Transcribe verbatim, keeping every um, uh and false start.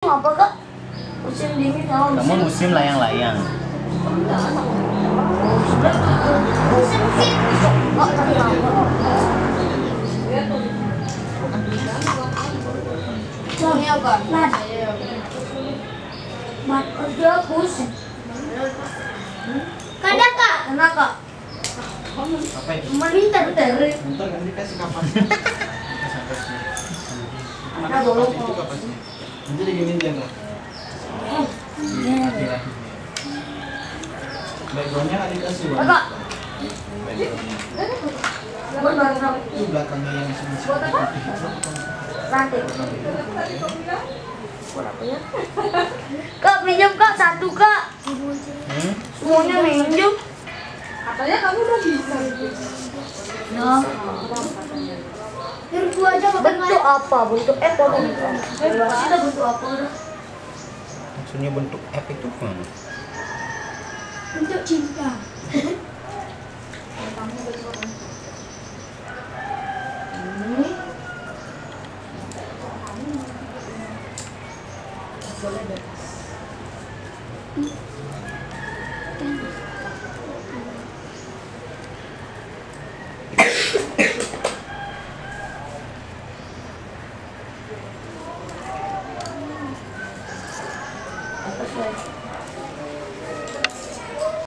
apa kak? Musim dingin sama musim. Kamu musim layang-layang. Musim fit. Oh tapi apa? Ini apa? Mat. Mat kerja pusing. Kadang kak, kenapa kak? Apa itu? Melintar dari. Bentar kan dikasih kapas. Ada bolong. Itu kapasnya. Nanti diginin dia tuh. Iya. Backgroundnya nggak dikasih warna. Kakak. Background. Buat barang Itu belakangnya yang masih masih putih. nanti. Buat apa ya? Kak pinjam kak satu kak. Hmm? Semuanya minjem. Katanya kamu udah bisa. Nah. Bentuk aja bentuk apa? Bentuk F atau bentuk apa? Kita bentuk apa udah? Maksudnya bentuk F itu mana? Bentuk cinta. Ini. Boleh bebas. Apa sih?